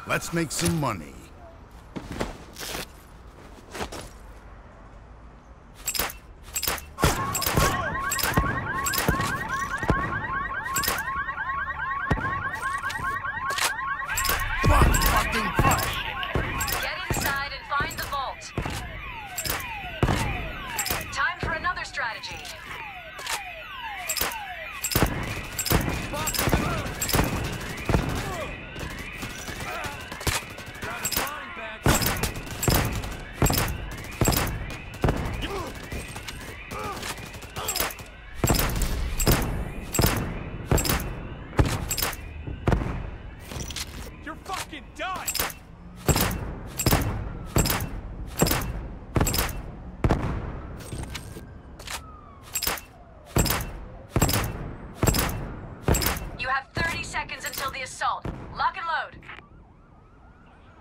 Let's make some money. Get inside and find the vault. Time for another strategy. You're fucking done! You have 30 seconds until the assault. Lock and load.